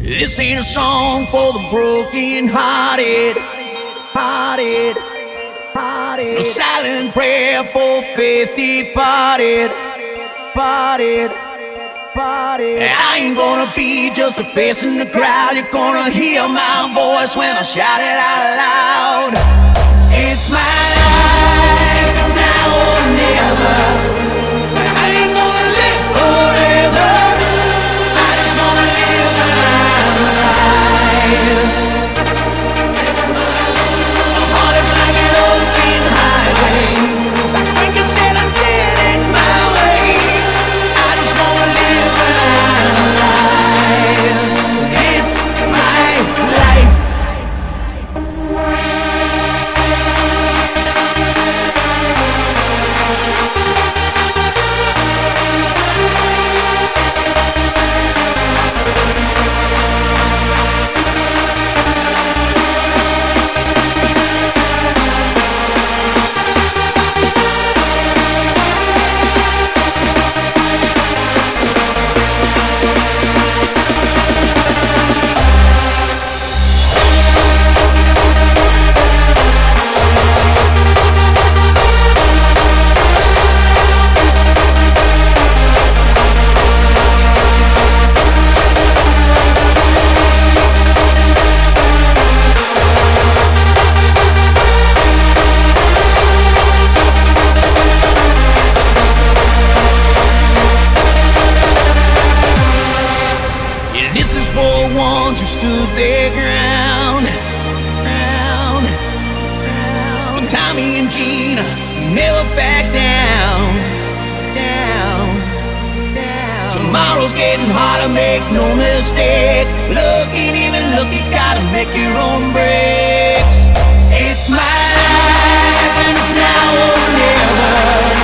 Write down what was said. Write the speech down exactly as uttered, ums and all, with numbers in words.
This ain't a song for the broken hearted, hearted, hearted. No silent prayer for faith departed, parted, parted. I ain't gonna be just a face in the crowd. You're gonna hear my voice when I shout it out loud. It's my life, it's now or never. I ain't gonna live forever. I just wanna live my life. It's my life. My heart is like an open highway. Like Lincoln said, I'm getting my way. I just wanna live my life. It's my life. This is for the ones who stood their ground, ground, ground. For Tommy and Gina, never back down, down, down. Tomorrow's getting harder, make no mistake. Look ain't even look, you gotta make your own breaks. It's my life and it's now or never.